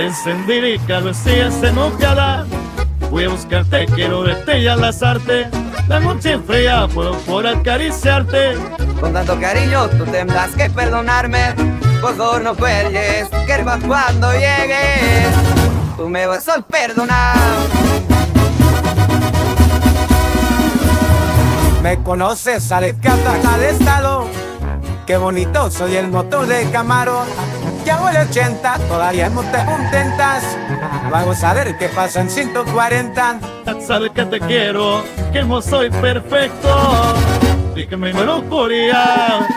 encendí y claro sigues enojada. Voy a buscarte, quiero verte y abrazarte. La noche fría, puedo por acariciarte. Con tanto cariño tú tendrás que perdonarme. Por favor no cuelgues, que va cuando llegues. Tú me vas a perdonar. Me conoces, sales que ataca de estado. Qué bonito, soy el motor de Camaro. Ya huele 80, todavía no te contentas. Vamos a ver qué pasa en 140. Sabes que te quiero, que no soy perfecto y que me muero por ella.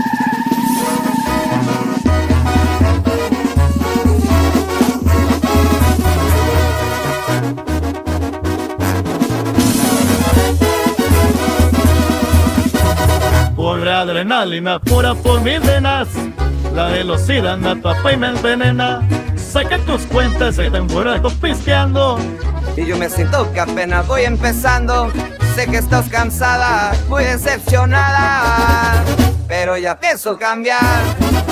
Por la adrenalina pura por mis venas, la velocidad me atrapa y me envenena. Saca tus cuentas y te emborracho pisqueando. Y yo me siento que apenas voy empezando. Sé que estás cansada, muy decepcionada, pero ya pienso cambiar.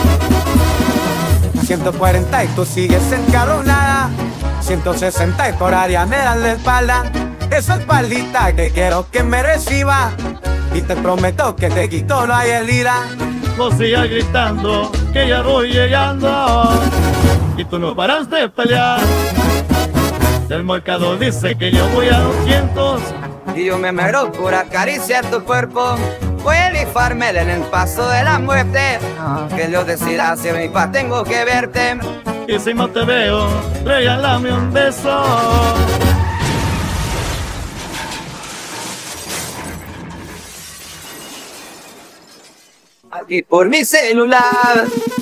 140 y tú sigues encabronada. 160 y por área me das la espalda. Esa espaldita que quiero que me reciba. Y te prometo que te quito la herida. No sigas gritando que ya voy llegando y tú no paras de pelear. El marcador dice que yo voy a 200 y yo me muero por acariciar tu cuerpo. Voy a rifarme en el paso de la muerte. Que Dios decida si mi paz tengo que verte. Y si no te veo, regálame un beso. Aquí por mi celular.